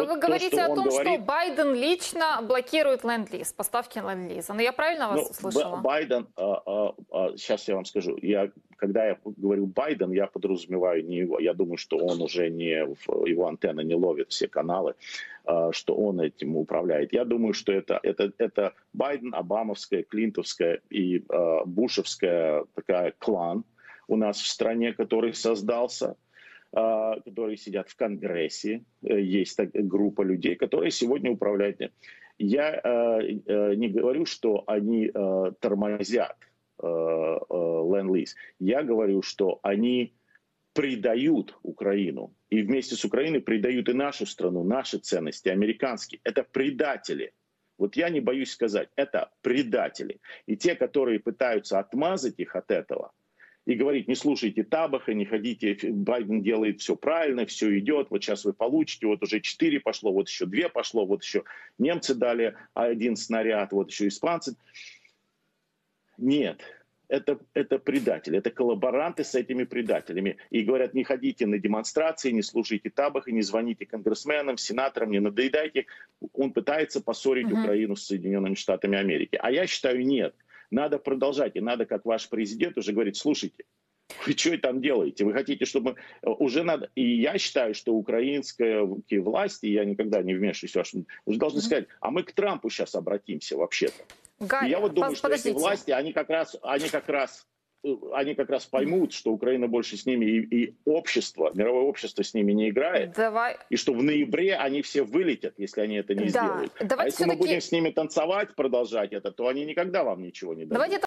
вы то, говорите что о он том, что говорит... Байден лично блокирует ленд-лиз, поставки ленд-лиза. Но я правильно вас услышала? Байден, сейчас я вам скажу, когда я говорю Байден, я подразумеваю не его. Я думаю, что он уже его антенна не ловит все каналы, что он этим управляет. Я думаю, что это Байден, обамовская, клинтовская и бушевская такая клан у нас в стране, который создался, которые сидят в Конгрессе. Есть группа людей, которые сегодня управляют. Я не говорю, что они тормозят ленд-лиз. Я говорю, что они предают Украину. И вместе с Украиной предают и нашу страну, наши ценности, американские. Это предатели. Вот я не боюсь сказать, это предатели. И те, которые пытаются отмазать их от этого, и говорить, не слушайте Табаха, не ходите, Байден делает все правильно, все идет, вот сейчас вы получите, вот уже 4 пошло, вот еще 2 пошло, вот еще немцы дали 1 снаряд, вот еще испанцы. Нет, это предатели, это коллаборанты с этими предателями. И говорят, не ходите на демонстрации, не слушайте Табаха, не звоните конгрессменам, сенаторам, не надоедайте. Он пытается поссорить Украину с Соединенными Штатами Америки. А я считаю, нет. Надо продолжать, и надо, как ваш президент уже говорит, слушайте, вы что там делаете? Вы хотите, чтобы уже надо... И я считаю, что украинские власти, я никогда не вмешиваюсь, уже должны сказать, а мы к Трампу сейчас обратимся вообще-то. И я вот думаю, что эти власти, они как раз поймут, что Украина больше с ними, и общество, мировое общество с ними не играет, и что в ноябре они все вылетят, если они это не сделают. А если мы будем с ними танцевать, продолжать это, то они никогда вам ничего не дадут.